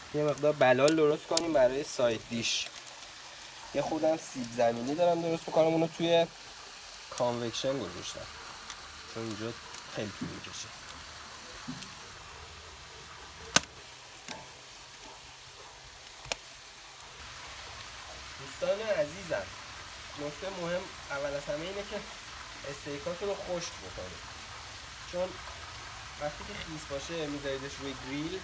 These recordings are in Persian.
یه مقدار بلال درست کنیم برای ساید دیش. یه خودم سیب زمینی دارم درست میکنم، اونو توی کانوکشن گذاشتم چون اینجا خیلی طول میکشه. دوستان عزیزم، نکته مهم اول از همه اینه که استیکاتون رو خشک بکنید، چون وقتی که خیس باشه میذاریدش روی گریل،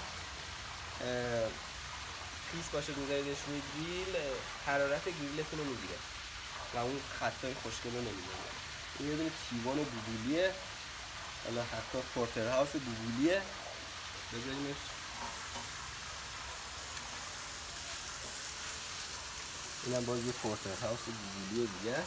حرارت گریلتون رو میگیره و اون خطای خوشگل رو نمیده. این یه دونه تیوان بوبولیه، حالا حتی پورتر هاوس بوبولیه، بذاریمش. اینم باز یه پورتر هاوس بوبولیه دیگه.